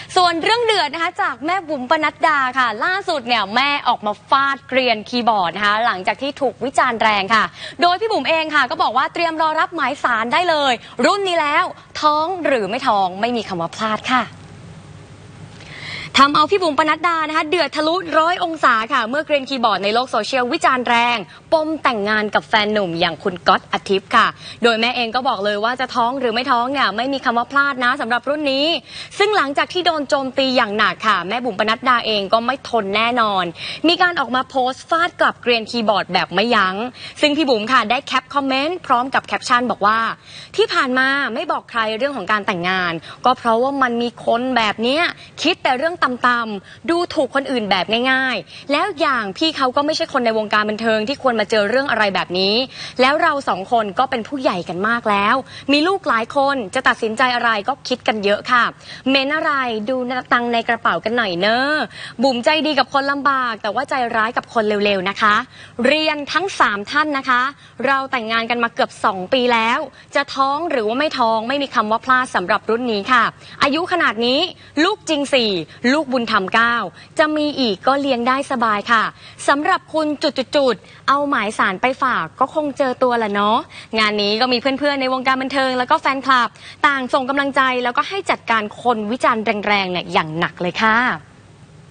ส่วนเรื่องเดือดนะคะจากแม่บุ๋มปนัดดาค่ะล่าสุดเนี่ยแม่ออกมาฟาดเกรียนคีย์บอร์ดนะคะหลังจากที่ถูกวิจารณ์แรงค่ะโดยพี่บุ๋มเองค่ะก็บอกว่าเตรียมรอรับหมายสารได้เลยรุ่นนี้แล้วท้องหรือไม่ท้องไม่มีคำว่าพลาดค่ะทำเอาพี่บุ๋มปนัดดานะคะเดือดทะลุ100 องศาค่ะเมื่อเกรียนคีย์บอร์ดในโลกโซเชียลวิจารณ์แรงปมแต่งงานกับแฟนหนุ่มอย่างคุณก๊อตอาทิตย์ค่ะโดยแม่เองก็บอกเลยว่าจะท้องหรือไม่ท้องเนี่ยไม่มีคำว่าพลาดนะสำหรับรุ่นนี้ซึ่งหลังจากที่โดนโจมตีอย่างหนักค่ะแม่บุ๋มปนัดดาเองก็ไม่ทนแน่นอนมีการออกมาโพสต์ฟาดกลับเกรียนคีย์บอร์ดแบบไม่ยั้งซึ่งพี่บุ๋มค่ะได้แคปคอมเมนต์พร้อมกับแคปชั่นบอกว่าที่ผ่านมาไม่บอกใครเรื่องของการแต่งงานก็เพราะว่ามันมีคนแบบนี้คิดแต่เรื่องต่ำดูถูกคนอื่นแบบง่ายๆแล้วอย่างพี่เขาก็ไม่ใช่คนในวงการบันเทิงที่ควรมาเจอเรื่องอะไรแบบนี้แล้วเราสองคนก็เป็นผู้ใหญ่กันมากแล้วมีลูกหลายคนจะตัดสินใจอะไรก็คิดกันเยอะค่ะเมนอะไรดูตังในกระเป๋ากันหน่อยเนอะบุ๋มใจดีกับคนลำบากแต่ว่าใจร้ายกับคนเร็วๆนะคะเรียนทั้ง3ท่านนะคะเราแต่งงานกันมาเกือบ2 ปีแล้วจะท้องหรือว่าไม่ท้องไม่มีคำว่าพลาดสำหรับรุ่นนี้ค่ะอายุขนาดนี้ลูกจริง4ลูกบุญธรรม9จะมีอีกก็เลี้ยงได้สบายค่ะสำหรับคุณจุดๆเอาหมายสารไปฝากก็คงเจอตัวละเนาะงานนี้ก็มีเพื่อนๆในวงการบันเทิงแล้วก็แฟนคลับต่างส่งกำลังใจแล้วก็ให้จัดการคนวิจารณ์แรงๆเนี่ยอย่างหนักเลยค่ะ